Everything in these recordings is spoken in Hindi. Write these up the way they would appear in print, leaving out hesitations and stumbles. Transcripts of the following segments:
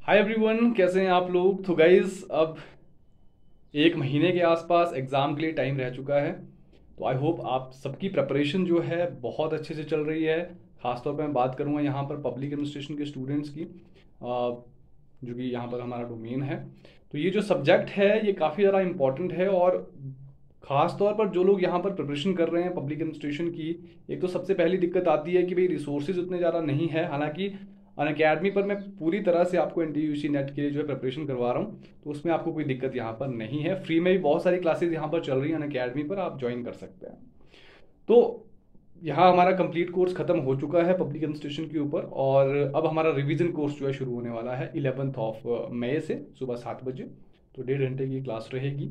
हाय एवरीवन, कैसे हैं आप लोग। तो गाइस, अब एक महीने के आसपास एग्ज़ाम के लिए टाइम रह चुका है। तो आई होप आप सबकी प्रिपरेशन जो है बहुत अच्छे से चल रही है। ख़ासतौर पे मैं बात करूँगा यहाँ पर पब्लिक एडमिनिस्ट्रेशन के स्टूडेंट्स की, जो कि यहाँ पर हमारा डोमेन है। तो ये जो सब्जेक्ट है ये काफ़ी ज़्यादा इम्पॉर्टेंट है, और ख़ास तौर पर जो लोग यहाँ पर प्रिपरेशन कर रहे हैं पब्लिक एडमिनिस्ट्रेशन की, एक तो सबसे पहली दिक्कत आती है कि भाई रिसोर्सेज उतने ज़्यादा नहीं है। हालांकि अनअकैडमी पर मैं पूरी तरह से आपको एनटीयूसी नेट के लिए जो है प्रिपरेशन करवा रहा हूँ, तो उसमें आपको कोई दिक्कत यहाँ पर नहीं है। फ्री में भी बहुत सारी क्लासेज यहाँ पर चल रही हैं अनअकैडमी पर, आप ज्वाइन कर सकते हैं। तो यहाँ हमारा कंप्लीट कोर्स खत्म हो चुका है पब्लिक एडमिनिस्ट्रेशन के ऊपर, और अब हमारा रिवीजन कोर्स जो है शुरू होने वाला है 11 मई से सुबह 7 बजे। तो 1.5 घंटे की क्लास रहेगी।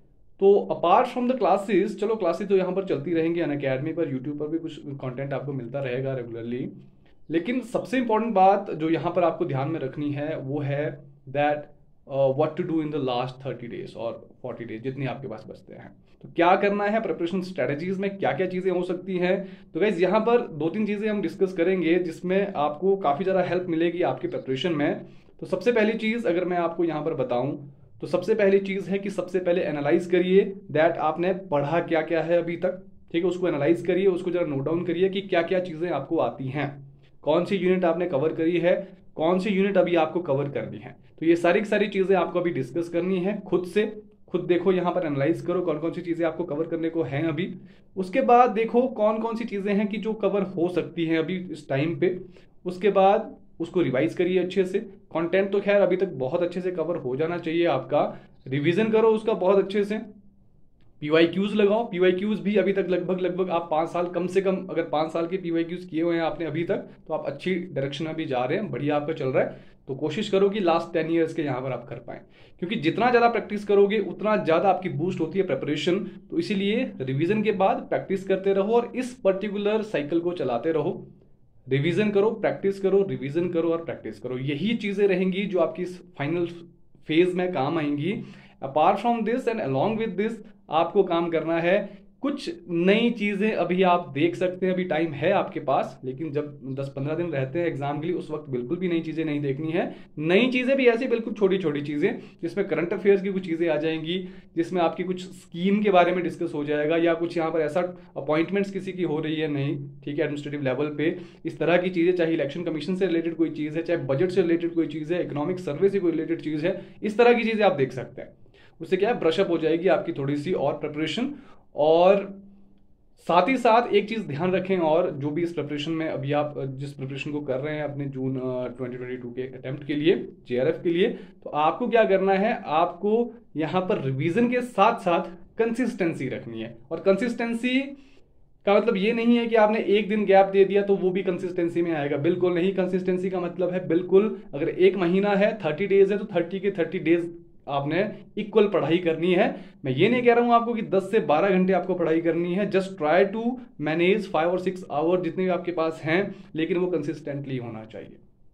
तो अपार्ट फ्रॉम द क्लासेस, चलो क्लासेस तो यहाँ पर चलती रहेंगी अनअकैडमी पर, यूट्यूब पर भी कुछ कंटेंट आपको मिलता रहेगा रेगुलरली। लेकिन सबसे इंपॉर्टेंट बात जो यहाँ पर आपको ध्यान में रखनी है वो है that what to do in the last 30 days और 40 डेज, जितने आपके पास बचते हैं। तो क्या करना है, प्रिपरेशन स्ट्रेटजीज में क्या क्या चीज़ें हो सकती हैं। तो गाइज यहाँ पर 2-3 चीज़ें हम डिस्कस करेंगे जिसमें आपको काफ़ी ज़्यादा हेल्प मिलेगी आपकी प्रिपरेशन में। तो सबसे पहली चीज़ अगर मैं आपको यहाँ पर बताऊँ, तो सबसे पहली चीज़ है कि सबसे पहले एनालाइज करिए दैट आपने पढ़ा क्या क्या है अभी तक। ठीक है, उसको एनालाइज करिए, उसको जरा नोट डाउन करिए कि क्या क्या चीज़ें आपको आती हैं, कौन सी यूनिट आपने कवर करी है, कौन सी यूनिट अभी आपको कवर करनी है। तो ये सारी की सारी चीज़ें आपको अभी डिस्कस करनी है खुद से। खुद देखो, यहाँ पर एनालाइज करो कौन कौन सी चीज़ें आपको कवर करने को हैं अभी। उसके बाद देखो कौन कौन सी चीज़ें हैं कि जो कवर हो सकती हैं अभी इस टाइम पे। उसके बाद उसको रिवाइज करिए अच्छे से। कंटेंट तो खैर अभी तक बहुत अच्छे से कवर हो जाना चाहिए आपका। रिवीजन करो उसका बहुत अच्छे से। पीवाईक्यूज लगाओ। पीवाईक्यूज भी अभी तक लगभग लगभग आप 5 साल, कम से कम अगर 5 साल के पीवाईक्यूज किए हुए हैं आपने अभी तक, तो आप अच्छी डायरेक्शन में भी जा रहे हैं, बढ़िया आपका चल रहा है। तो कोशिश करो कि लास्ट 10 ईयर्स के यहाँ पर आप कर पाएं, क्योंकि जितना ज़्यादा प्रैक्टिस करोगे उतना ज़्यादा आपकी बूस्ट होती है प्रिपरेशन। तो इसीलिए रिवीजन के बाद प्रैक्टिस करते रहो और इस पर्टिकुलर साइकिल को चलाते रहो। रिवीजन करो, प्रैक्टिस करो, रिवीजन करो और प्रैक्टिस करो। यही चीज़ें रहेंगी जो आपकी फाइनल फेज में काम आएंगी। Apart from this and along with this, आपको काम करना है कुछ नई चीजें। अभी आप देख सकते हैं, अभी टाइम है आपके पास, लेकिन जब 10-15 दिन रहते हैं एग्जाम के लिए, उस वक्त बिल्कुल भी नई चीजें नहीं देखनी है। नई चीजें भी ऐसी बिल्कुल छोटी छोटी चीजें, जिसमें करंट अफेयर्स की कुछ चीजें आ जाएंगी, जिसमें आपकी कुछ स्कीम के बारे में डिस्कस हो जाएगा, या कुछ यहाँ पर ऐसा अपॉइंटमेंट्स किसी की हो रही है नहीं, ठीक है, एडमिनिस्ट्रेटिव लेवल पे, इस तरह की चीजें, चाहे इलेक्शन कमीशन से रिलेटेड कोई चीज है, चाहे बजट से रिलेटेड कोई चीज है, इकोनॉमिक सर्वे से कोई रिलेटेड चीज है, इस तरह की चीजें आप देख सकते हैं। उससे क्या है, ब्रशअप हो जाएगी आपकी थोड़ी सी और प्रिपरेशन। और साथ ही साथ एक चीज ध्यान रखें, और जो भी इस प्रिपरेशन में अभी आप जिस प्रिपरेशन को कर रहे हैं अपने जून 2022 के अटेम्प्ट के लिए, जेआरएफ के लिए, तो आपको क्या करना है, आपको यहाँ पर रिवीजन के साथ साथ कंसिस्टेंसी रखनी है। और कंसिस्टेंसी का मतलब ये नहीं है कि आपने एक दिन गैप दे दिया तो वो भी कंसिस्टेंसी में आएगा, बिल्कुल नहीं। कंसिस्टेंसी का मतलब है बिल्कुल, अगर एक महीना है, 30 डेज है, तो 30 के 30 डेज आपने इक्वल पढ़ाई करनी है। मैं ये नहीं कह रहा हूं आपको कि 10 से 12 घंटे आपको पढ़ाई करनी है। जस्ट ट्राई टू मैनेज 5 और 6 आवर जितने भी आपके पास हैं, लेकिन वो कंसिस्टेंटली होना चाहिए।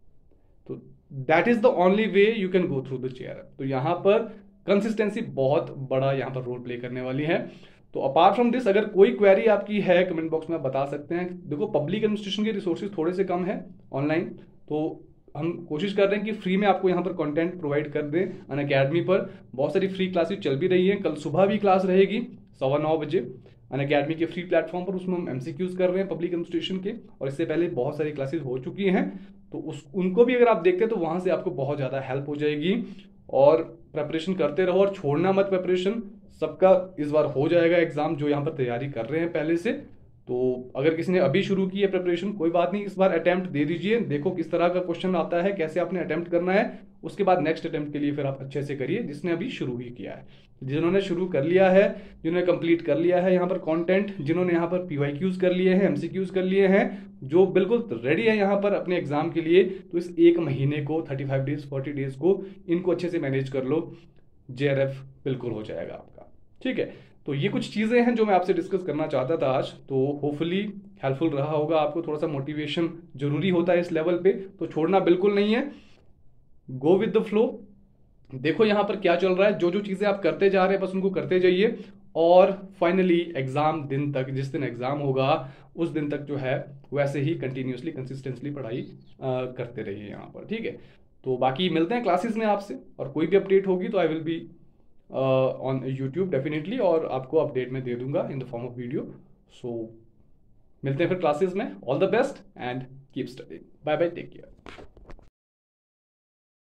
तो that is the only way you can go through the chair. तो यहां पर कंसिस्टेंसी बहुत बड़ा यहां पर रोल प्ले करने वाली है। तो अपार्ट फ्रॉम दिस, अगर कोई क्वेरी आपकी है कमेंट बॉक्स में बता सकते हैं। देखो, पब्लिक एडमिनिस्ट्रेशन के रिसोर्सेज थोड़े से कम है ऑनलाइन, तो हम कोशिश कर रहे हैं कि फ्री में आपको यहाँ पर कंटेंट प्रोवाइड कर दें। अनअकैडमी पर बहुत सारी फ्री क्लासेस चल भी रही हैं। कल सुबह भी क्लास रहेगी 9:15 बजे अनअकैडमी के फ्री प्लेटफॉर्म पर। उसमें हम एमसीक्यूज कर रहे हैं पब्लिक एडमिनिस्ट्रेशन के, और इससे पहले बहुत सारी क्लासेस हो चुकी हैं। तो उनको भी अगर आप देखते हैं तो वहां से आपको बहुत ज़्यादा हेल्प हो जाएगी। और प्रेपरेशन करते रहो और छोड़ना मत प्रेपरेशन। सबका इस बार हो जाएगा एग्जाम, जो यहाँ पर तैयारी कर रहे हैं पहले से। तो अगर किसी ने अभी शुरू की है प्रिपरेशन, कोई बात नहीं, इस बार अटेम्प्ट दे दीजिए, देखो किस तरह का क्वेश्चन आता है, कैसे आपने अटेम्प्ट करना है। उसके बाद नेक्स्ट अटेम्प्ट के लिए फिर आप अच्छे से करिए, जिसने अभी शुरू ही किया है। जिन्होंने शुरू कर लिया है, जिन्होंने कंप्लीट कर लिया है यहाँ पर कंटेंट, जिन्होंने यहाँ पर पीवाईक्यूज कर लिए हैं, एमसीक्यूज कर लिए हैं, जो बिल्कुल रेडी है यहाँ पर अपने एग्जाम के लिए, तो इस एक महीने को, 35 डेज 40 डेज को, इनको अच्छे से मैनेज कर लो। जेआरएफ बिल्कुल हो जाएगा आपका, ठीक है। तो ये कुछ चीज़ें हैं जो मैं आपसे डिस्कस करना चाहता था आज। तो होपफुली हेल्पफुल रहा होगा आपको। थोड़ा सा मोटिवेशन जरूरी होता है इस लेवल पे, तो छोड़ना बिल्कुल नहीं है। Go with the flow. देखो यहाँ पर क्या चल रहा है, जो जो चीज़ें आप करते जा रहे हैं बस उनको करते जाइए। और फाइनली एग्जाम दिन तक, जिस दिन एग्जाम होगा उस दिन तक जो है वैसे ही कंटिन्यूसली कंसिस्टेंटली पढ़ाई करते रहिए यहाँ पर, ठीक है। तो बाकी मिलते हैं क्लासेस में आपसे, और कोई भी अपडेट होगी तो I will be on YouTube definitely, और आपको अपडेट में दे दूंगा in the form of video. So मिलते हैं फिर क्लासेस में। All the best and keep studying. Bye bye, take care.